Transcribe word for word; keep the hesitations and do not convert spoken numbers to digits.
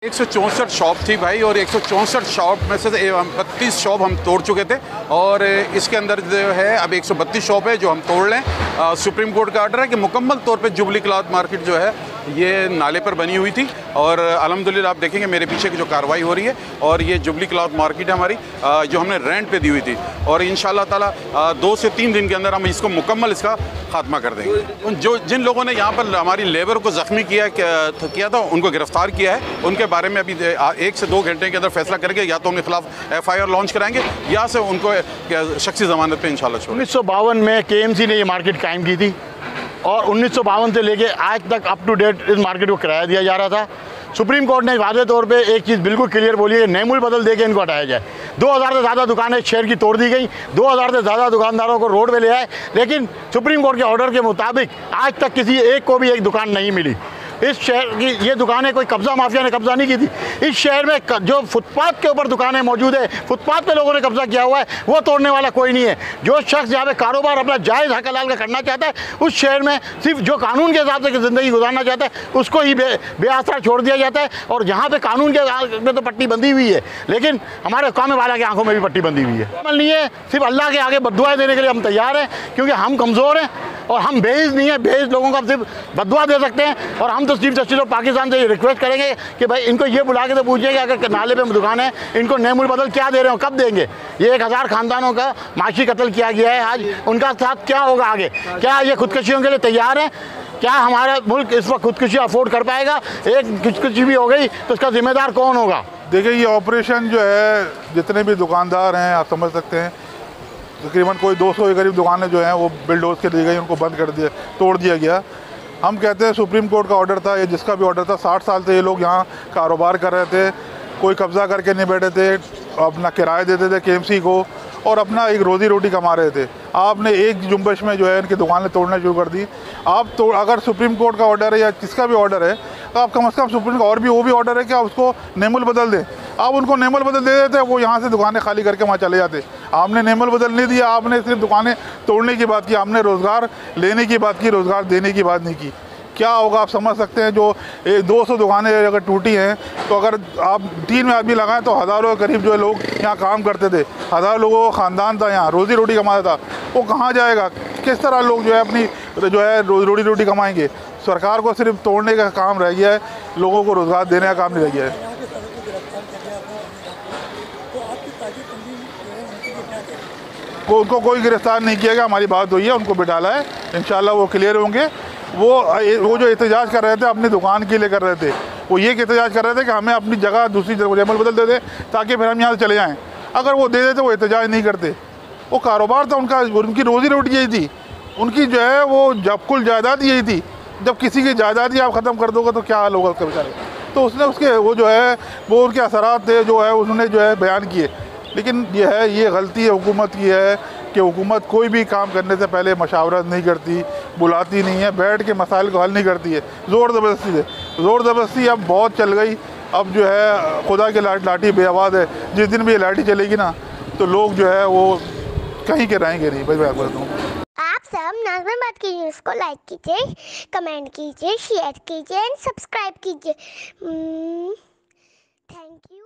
एक सौ चौंसठ शॉप थी भाई, और एक सौ चौंसठ शॉप में से बत्तीस शॉप हम तोड़ चुके थे, और इसके अंदर जो है अब एक सौ बत्तीस शॉप है जो हम तोड़ लें। आ, सुप्रीम कोर्ट का ऑर्डर है कि मुकम्मल तौर पे जुबली क्लॉथ मार्केट जो है ये नाले पर बनी हुई थी, और अल्हम्दुलिल्लाह आप देखेंगे मेरे पीछे की जो कार्रवाई हो रही है, और ये जुबली क्लॉथ मार्केट है हमारी आ, जो हमने रेंट पे दी हुई थी, और इंशाल्लाह ताला आ, दो से तीन दिन के अंदर हम इसको मुकम्मल इसका खात्मा कर देंगे। उन जो जिन लोगों ने यहाँ पर हमारी लेबर को ज़ख्मी किया किया था उनको गिरफ्तार किया है, उनके बारे में अभी एक से दो घंटे के अंदर फैसला करेंगे, या तो उनके खिलाफ एफ आई आर लॉन्च कराएंगे या से उनको शख्सी जमानत पे इंशाल्लाह छोड़। उन्नीस सौ बावन में के एम सी ने ये मार्केट कायम की थी, और उन्नीस सौ बावन से लेके आज तक अप टू डेट इस मार्केट को किराया दिया जा रहा था। सुप्रीम कोर्ट ने वादे तौर पे एक चीज़ बिल्कुल क्लियर बोली है, नेमुल बदल दे के इनको हटाया जाए। दो हज़ार से ज़्यादा दुकानें शहर की तोड़ दी गई, दो हज़ार से ज़्यादा दुकानदारों को रोड पे ले आए, लेकिन सुप्रीम कोर्ट के ऑर्डर के मुताबिक आज तक किसी एक को भी एक दुकान नहीं मिली। इस शहर की ये दुकानें कोई कब्ज़ा माफिया ने कब्ज़ा नहीं की थी। इस शहर में जो फुटपाथ के ऊपर दुकानें मौजूद है, फुटपाथ पे लोगों ने कब्ज़ा किया हुआ है, वो तोड़ने वाला कोई नहीं है। जो शख्स यहाँ पे कारोबार अपना जायज़ हक हलाल का करना चाहता है, उस शहर में सिर्फ जो कानून के हिसाब से ज़िंदगी गुजारना चाहता है उसको ही बे बेआसरा छोड़ दिया जाता है। और जहाँ पे कानून के में तो पट्टी बंधी हुई है, लेकिन हमारे कौमे वाला की आंखों में भी पट्टी बंधी हुई है। अमल नहीं है, सिर्फ अल्लाह के आगे बद्दुआएं देने के लिए हम तैयार हैं, क्योंकि हम कमज़ोर हैं और हम बेइज़्ज़ नहीं है। बेइज़्ज़ लोगों को हम सिर्फ बद्दुआ दे सकते हैं, और हम तो चीफ जस्टिस ऑफ पाकिस्तान से ये रिक्वेस्ट करेंगे कि भाई इनको ये बुला के तो पूछिए अगर नाले पे दुकान है इनको नेमुल बदल क्या दे रहे हो, कब देंगे। ये एक हज़ार ख़ानदानों का माशी कत्ल किया गया है, आज उनका साथ क्या होगा आगे? क्या ये खुदकुशियों के लिए तैयार हैं? क्या हमारा मुल्क इस वक्त खुदकुशी अफोर्ड कर पाएगा? एक खुदकुशी भी हो गई तो उसका जिम्मेदार कौन होगा? देखिए, ये ऑपरेशन जो है, जितने भी दुकानदार हैं आप समझ सकते हैं, तकरीबन कोई दो सौ के करीब दुकानें जो हैं वो बिल्डोज के दी गई, उनको बंद कर दिया, तोड़ दिया गया। हम कहते हैं सुप्रीम कोर्ट का ऑर्डर था, ये जिसका भी ऑर्डर था, साठ साल से ये लोग यहाँ कारोबार कर रहे थे, कोई कब्ज़ा करके नहीं बैठे थे, अपना किराया देते थे के एम सी को, और अपना एक रोज़ी रोटी कमा रहे थे। आपने एक जुम्बश में जो है इनकी दुकानें तोड़ना शुरू कर दी। आप तो अगर सुप्रीम कोर्ट का ऑर्डर है या किसका भी ऑर्डर है, तो आप कम से कम सुप्रीम का और भी वो भी ऑर्डर है कि आप उसको नेमुल बदल दें। आप उनको नेमुल बदल दे देते, वो यहाँ से दुकानें खाली करके वहाँ चले जाते। आपने नेमुल बदल नहीं दिया, आपने सिर्फ दुकानें तोड़ने की बात की, आपने रोज़गार लेने की बात की, रोज़गार देने की बात नहीं की। क्या होगा आप समझ सकते हैं। जो दो सौ दुकानें अगर टूटी हैं, तो अगर आप तीन में आदमी लगाएं तो हज़ारों के करीब जो लोग यहाँ काम करते थे, हज़ार लोगों का ख़ानदान था, यहाँ रोज़ी रोटी कमाता था, वो कहाँ जाएगा? किस तरह लोग जो है अपनी जो है रोज़ी रोटी कमाएंगे? सरकार को सिर्फ तोड़ने का काम रह गया है, लोगों को रोज़गार देने का काम नहीं रह गया है। को उनको कोई गिरफ्तार नहीं किया गया, हमारी बात हुई है, उनको बिठाला है, इंशाल्लाह वो क्लियर होंगे। वो वो जो एहतजाज कर रहे थे अपनी दुकान के लिए कर रहे थे, वो ये एहतजाज कर रहे थे कि हमें अपनी जगह दूसरी जगह नेमुल बदल दे दे ताकि फिर हम यहाँ से चले जाएँ। अगर वो दे देते वो एहतजाज नहीं करते, वो कारोबार था उनका, उनकी रोज़ी रोटी यही थी, उनकी जो है वो जब कुल जायदाद यही थी। जब किसी की जायदाद ही आप ख़त्म कर दोगे तो क्या हाल होगा उसका बेचारे? तो उसने उसके वो जो है वो उनके असरात थे जो है उन्होंने जो है बयान किए। लेकिन ये है, ये गलती है हुकूमत की है कि हुकूमत कोई भी काम करने से पहले मशावरत नहीं करती, बुलाती नहीं है, बैठ के मसाइल को हल नहीं करती है, ज़ोर ज़बरदस्ती से। ज़ोर ज़बरदस्ती अब बहुत चल गई। अब जो है खुदा की लाठी लाठी बेआवाज़ है, जिस दिन भी ये लाठी चलेगी ना तो लोग जो है वो कहीं के रहेंगे नहीं। भाई मैं बोलता हूँ, आप सब नाज़िमाबाद की न्यूज़ को लाइक कीजिए, कमेंट कीजिए, शेयर कीजिए एंड सब्सक्राइब कीजिए। Thank you.